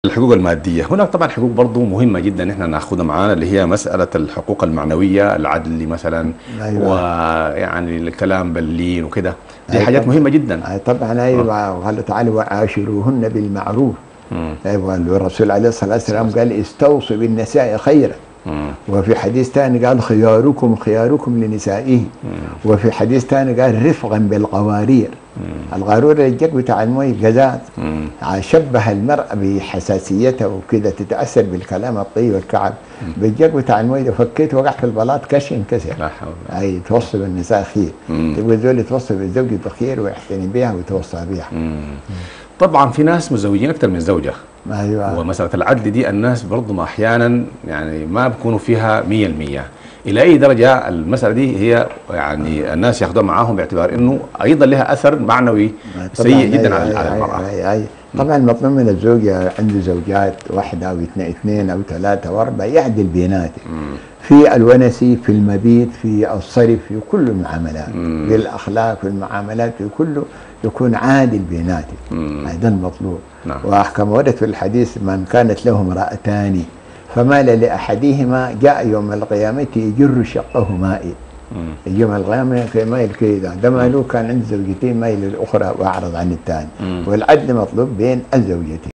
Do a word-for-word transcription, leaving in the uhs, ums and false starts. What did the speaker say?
الحقوق المادية، هناك طبعا حقوق برضو مهمة جدا احنا ناخذها معانا، اللي هي مسألة الحقوق المعنوية، العدل مثلا. ايوه. ويعني الكلام باللين وكده، دي أي حاجات طبعا. مهمة جدا. أي طبعا. ايوه. وقال تعالى وعاشروهن بالمعروف. مم. ايوه. الرسول عليه الصلاه والسلام قال استوصوا بالنساء خيرا. مم. وفي حديث ثاني قال خياركم خياركم لنسائه. وفي حديث ثاني قال رفقا بالقوارير. القارورة الجك بتاع المي غازات. شبه المرأة بحساسيتها وكده تتأثر بالكلام الطيب والكعب. بالجك بتاع المي لو فكيت وقع في البلاط كش انكسر. لا حول. اي توصي بالنساء خير. تقول ذول توصي بالزوج بخير ويحتني بها ويتوصى بها. طبعا في ناس مزوجين اكثر من زوجة. ايوه. ومسألة العدل دي الناس برضو ما احيانا يعني ما بيكونوا فيها مية بالمية. الى اي درجة المسألة دي هي يعني الناس ياخذوها معاهم باعتبار انه ايضا لها اثر معنوي سيء جدا على على المرأة. أي أي. طبعا مطلوب من الزوج عنده زوجات واحدة او اثنين او ثلاثة واربعة يعدل بيناتهم. في الونسي، في المبيت، في الصرف، في كل المعاملات، في الاخلاق، في المعاملات، في كله يكون عادل بيناتهم. هذا المطلوب. نعم. وكما ورد في الحديث من كانت له امرأتان فمال لأحدهما جاء يوم القيامة يجر شقه مائل. يوم القيامة في مايل كذا، ده ماله كان عنده زوجتين مايل للأخرى وأعرض عن الثاني. والعدل مطلوب بين الزوجتين.